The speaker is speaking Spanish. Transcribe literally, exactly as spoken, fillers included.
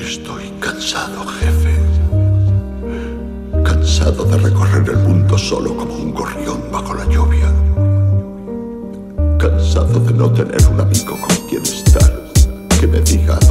Estoy cansado, jefe. Cansado de recorrer el mundo solo como un gorrión bajo la lluvia. Cansado de no tener un amigo con quien estar, que me diga